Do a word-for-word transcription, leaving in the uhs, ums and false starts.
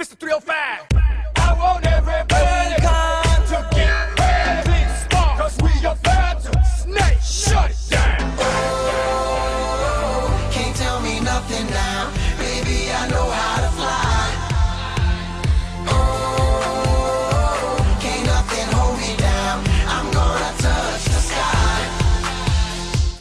Mister three oh five. I want everybody to get ready to spark, cause we about to snake shut it down. Can't tell me nothing now.